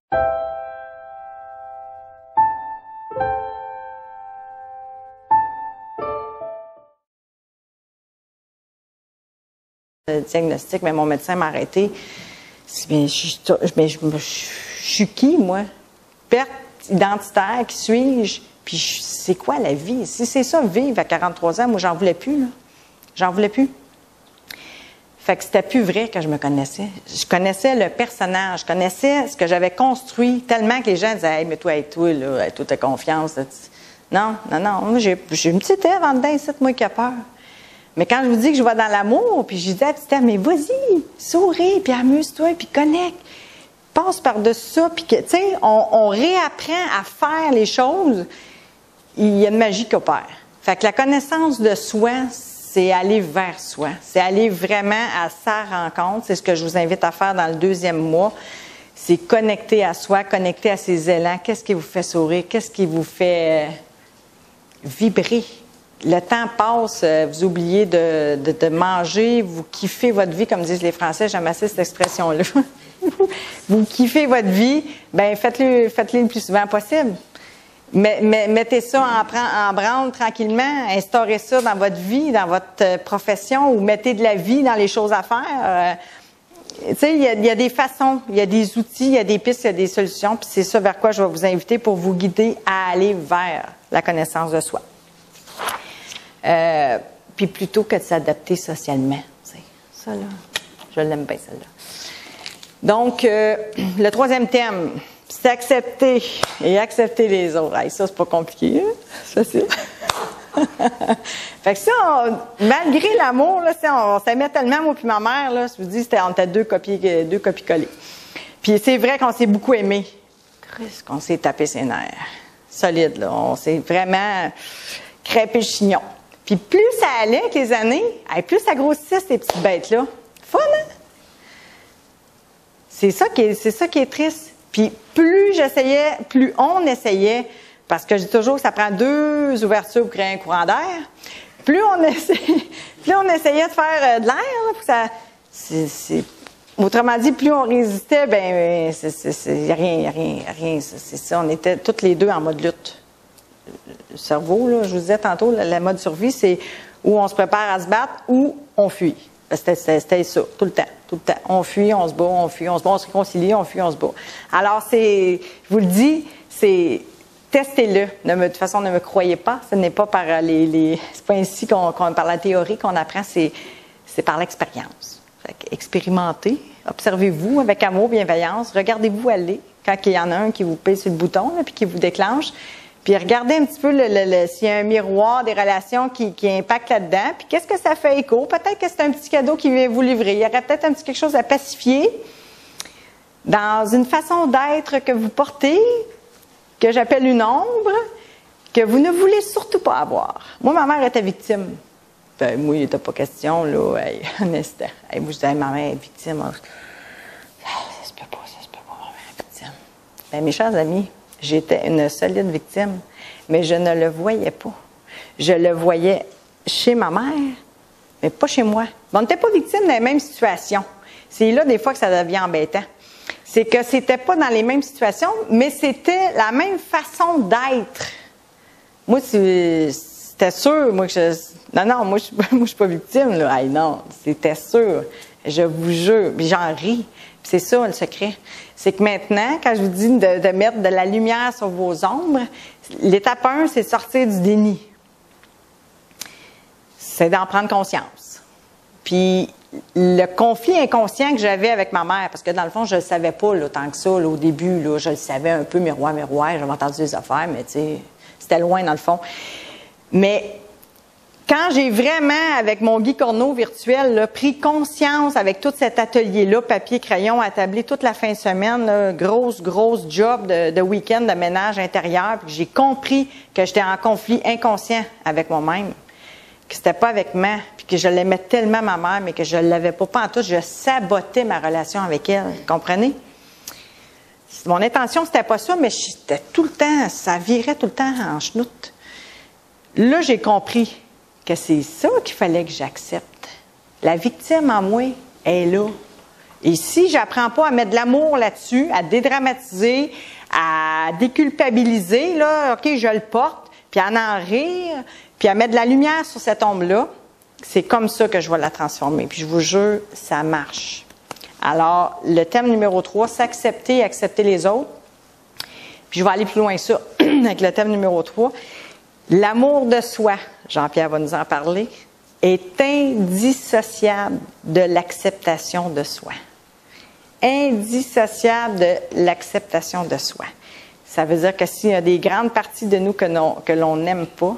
Le diagnostic, mais mon médecin m'a arrêté. Mais je suis qui, moi? Perte identitaire, qui suis-je? Puis c'est quoi la vie? Si c'est ça, vivre à 43 ans, moi, j'en voulais plus, là. J'en voulais plus. Fait que c'était plus vrai que je me connaissais. Je connaissais le personnage, je connaissais ce que j'avais construit tellement que les gens disaient « Hey, mais toi, là, toi, t'as confiance. » Non. Moi, j'ai une petite Ève en dedans, ici, moi qui a peur. Mais quand je vous dis que je vais dans l'amour, puis je dis à petite Ève, mais vas-y, souris, puis amuse-toi, puis connecte. Passe par-dessus ça, puis tu sais, on réapprend à faire les choses. Il y a une magie qui opère. Fait que la connaissance de soi, c'est aller vers soi. C'est aller vraiment à sa rencontre. C'est ce que je vous invite à faire dans le 2e mois. C'est connecter à soi, connecter à ses élans. Qu'est-ce qui vous fait sourire? Qu'est-ce qui vous fait vibrer? Le temps passe, vous oubliez de manger, vous kiffez votre vie, comme disent les Français. J'aime assez cette expression-là. Vous kiffez votre vie, bien, faites-le le plus souvent possible. Mettez ça en branle tranquillement, instaurez ça dans votre vie, dans votre profession, ou mettez de la vie dans les choses à faire. Tu sais, il y a des façons, il y a des outils, il y a des pistes, il y a des solutions, puis c'est ça vers quoi je vais vous inviter pour vous guider à aller vers la connaissance de soi. Puis plutôt que de s'adapter socialement. Ça, là, je l'aime bien, celle-là. Donc, le 3e thème, c'est accepter et accepter les autres. Hey, ça, c'est pas compliqué, hein? Ça, c'est... Fait que ça, malgré l'amour, là, on s'aimait tellement, moi puis ma mère, là, je vous dis, on était deux copies-collées. Puis c'est vrai qu'on s'est beaucoup aimés. Qu'on s'est tapé ses nerfs. Solide, là. On s'est vraiment crêpé le chignon. Puis plus ça allait avec les années, plus ça grossissait, ces petites bêtes-là. Fun, hein? C'est ça qui est triste. Puis plus j'essayais, plus on essayait, parce que je dis toujours que ça prend 2 ouvertures pour créer un courant d'air, plus on essayait de faire de l'air, autrement dit, plus on résistait, ben il n'y a rien. C'est ça, on était toutes les deux en mode lutte. Le cerveau, là, je vous disais tantôt, la mode survie, c'est où on se prépare à se battre ou on fuit. C'était ça, tout le temps. On fuit, on se bat, on fuit, on se bat, on se réconcilie, on fuit, on se bat. Alors, je vous le dis, c'est testez-le. De toute façon, ne me croyez pas. Ce n'est pas par c'est pas ainsi par la théorie qu'on apprend, c'est par l'expérience. Expérimentez, observez-vous avec amour, bienveillance, regardez-vous aller quand il y en a un qui vous pèse sur le bouton, puis qui vous déclenche. Puis regardez un petit peu s'il y a un miroir des relations qui impacte là-dedans. Puis qu'est-ce que ça fait écho? Peut-être que c'est un petit cadeau qui vient vous livrer. Il y aurait peut-être un petit quelque chose à pacifier dans une façon d'être que vous portez, que j'appelle une ombre, que vous ne voulez surtout pas avoir. Moi, ma mère était victime. Ben, moi, il n'était pas question, là. Hey, un instant. Hey, moi, je disais, ma mère est victime. Ça se peut pas, ma mère est victime. Ben, mes chers amis, j'étais une solide victime, mais je ne le voyais pas. Je le voyais chez ma mère, mais pas chez moi. On n'était pas victime dans les mêmes situations. C'est là, des fois, que ça devient embêtant. C'est que c'était pas dans les mêmes situations, mais c'était la même façon d'être. Moi, c'était sûr, moi, moi, je suis pas victime, là. Hey, non, c'était sûr. Je vous jure. Puis j'en ris. Puis c'est ça, le secret. C'est que maintenant, quand je vous dis de mettre de la lumière sur vos ombres, l'étape 1, c'est de sortir du déni. C'est d'en prendre conscience. Puis le conflit inconscient que j'avais avec ma mère, parce que dans le fond, je ne le savais pas là, tant que ça, là, au début, là, je le savais un peu, miroir, j'avais entendu des affaires, mais tu sais, c'était loin dans le fond. Mais quand j'ai vraiment, avec mon Guy Corneau virtuel, là, pris conscience avec tout cet atelier-là, papier, crayon, attablé toute la fin de semaine, là, grosse job de week-end de ménage intérieur, puis j'ai compris que j'étais en conflit inconscient avec moi-même, que c'était pas avec moi, puis que je l'aimais tellement ma mère, mais que je l'avais pas en tout, je sabotais ma relation avec elle, comprenez? Mon intention, c'était pas ça, mais j'étais tout le temps, ça virait tout le temps en chenoute. Là, j'ai compris que c'est ça qu'il fallait que j'accepte. La victime en moi est là. Et si j'apprends pas à mettre de l'amour là-dessus, à dédramatiser, à déculpabiliser, là, OK, je le porte, puis à en rire, puis à mettre de la lumière sur cette ombre-là, c'est comme ça que je vais la transformer. Puis je vous jure, ça marche. Alors, le thème numéro 3, s'accepter et accepter les autres. Puis je vais aller plus loin que ça avec le thème numéro 3. L'amour de soi, Jean-Pierre va nous en parler, est indissociable de l'acceptation de soi. Indissociable de l'acceptation de soi. Ça veut dire que s'il y a des grandes parties de nous que l'on n'aime pas,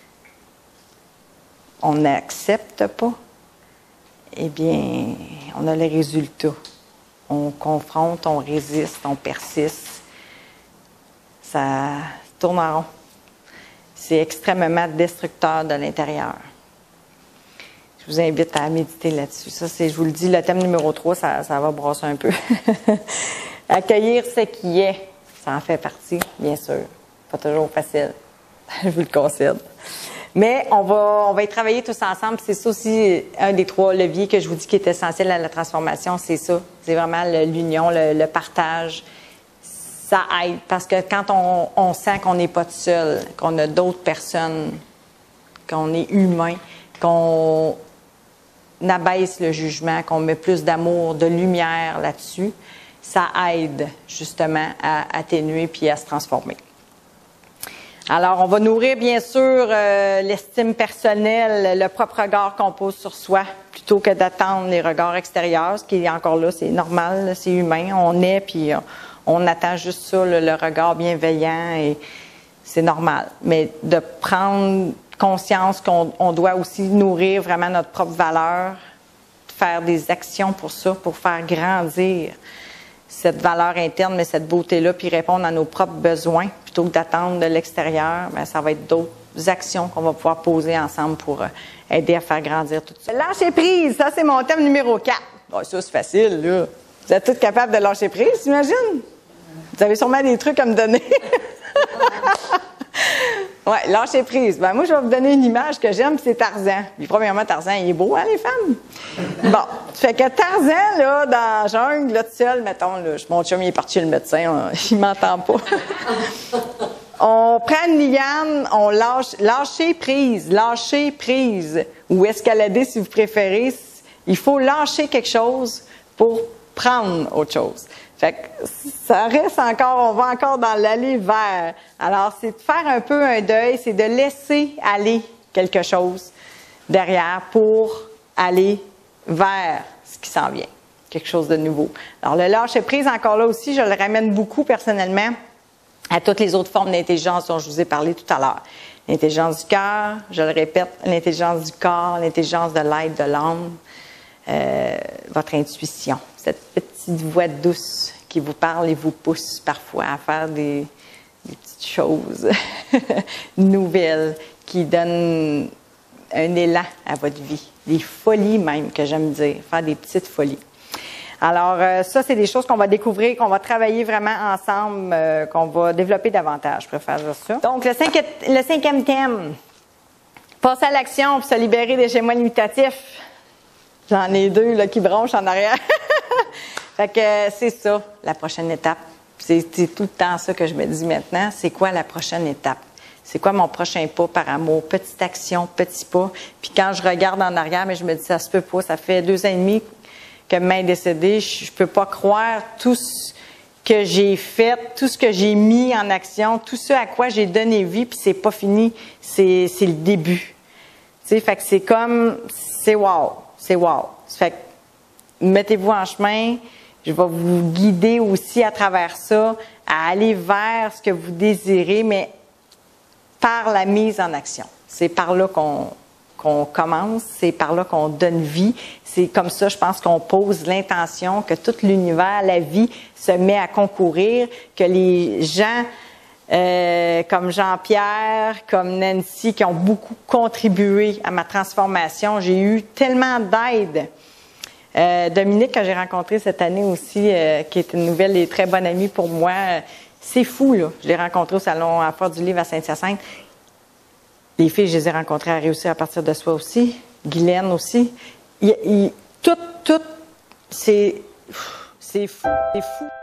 on n'accepte pas, eh bien, on a les résultats. On confronte, on résiste, on persiste. Ça tourne en rond. C'est extrêmement destructeur de l'intérieur. Je vous invite à méditer là-dessus. Ça, c'est, je vous le dis, le thème numéro 3, ça va brasser un peu. Accueillir ce qui est, ça en fait partie, bien sûr. Pas toujours facile, je vous le concède. Mais on va y travailler tous ensemble. C'est ça aussi, un des 3 leviers que je vous dis qui est essentiel à la transformation, c'est ça. C'est vraiment l'union, le partage. Ça aide, parce que quand on sent qu'on n'est pas tout seul, qu'on a d'autres personnes, qu'on est humain, qu'on abaisse le jugement, qu'on met plus d'amour, de lumière là-dessus, ça aide justement à atténuer puis à se transformer. Alors, on va nourrir bien sûr l'estime personnelle, le propre regard qu'on pose sur soi, plutôt que d'attendre les regards extérieurs, ce qui est encore là, c'est normal, c'est humain, on est puis on attend juste ça, le regard bienveillant, et c'est normal. Mais de prendre conscience qu'on doit aussi nourrir vraiment notre propre valeur, faire des actions pour ça, pour faire grandir cette valeur interne, mais cette beauté-là, puis répondre à nos propres besoins, plutôt que d'attendre de l'extérieur, bien, ça va être d'autres actions qu'on va pouvoir poser ensemble pour aider à faire grandir tout ça. Lâcher prise, ça c'est mon thème numéro 4. Bon, ça c'est facile, là. Vous êtes tous capables de lâcher prise, j'imagine? Vous avez sûrement des trucs à me donner. Oui, lâcher prise. Ben, moi, je vais vous donner une image que j'aime, c'est Tarzan. Puis, premièrement, Tarzan, il est beau, hein, les femmes? Bon, fait que Tarzan, là, dans la jungle, là, tout seul, mettons, là, mon chum, il est parti chez le médecin, il m'entend pas. On prend une liane, on lâcher prise, ou escalader si vous préférez. Il faut lâcher quelque chose pour prendre autre chose. Fait que ça reste encore, on va encore dans l'aller vers. Alors, c'est de faire un peu un deuil, c'est de laisser aller quelque chose derrière pour aller vers ce qui s'en vient, quelque chose de nouveau. Alors, le lâcher-prise, encore là aussi, je le ramène beaucoup personnellement à toutes les autres formes d'intelligence dont je vous ai parlé tout à l'heure. L'intelligence du cœur, je le répète, l'intelligence du corps, l'intelligence de l'être, de l'âme, votre intuition, cette petite voix douce qui vous parle et vous pousse parfois à faire des petites choses nouvelles qui donnent un élan à votre vie, des folies même, que j'aime dire, faire des petites folies. Alors, ça, c'est des choses qu'on va découvrir, qu'on va travailler vraiment ensemble, qu'on va développer davantage, je préfère dire ça. Donc, le cinquième thème, passer à l'action pour se libérer des schémas limitatifs. J'en ai 2 là, qui bronchent en arrière. Fait que c'est ça, la prochaine étape. C'est tout le temps ça que je me dis maintenant. C'est quoi la prochaine étape? C'est quoi mon prochain pas par amour? Petite action, petit pas. Puis quand je regarde en arrière, mais je me dis, ça se peut pas. Ça fait 2 ans et demi que maman est décédée. Je peux pas croire tout ce que j'ai fait, tout ce que j'ai mis en action, tout ce à quoi j'ai donné vie, puis c'est pas fini. C'est le début. Tu sais, fait que c'est comme, c'est wow. C'est wow. Fait que mettez-vous en chemin. Je vais vous guider aussi à travers ça, à aller vers ce que vous désirez, mais par la mise en action. C'est par là qu'on commence, c'est par là qu'on donne vie. C'est comme ça, je pense, qu'on pose l'intention que tout l'univers, la vie, se met à concourir, que les gens comme Jean-Pierre, comme Nancy, qui ont beaucoup contribué à ma transformation. J'ai eu tellement d'aide. Dominique, que j'ai rencontré cette année aussi, qui est une nouvelle et très bonne amie pour moi. C'est fou, là. Je l'ai rencontré au salon à Fort du Livre à Saint-Hyacinthe. Les filles, je les ai rencontrées à réussir à partir de soi aussi. Guylaine aussi. Tout, c'est C'est fou, c'est fou.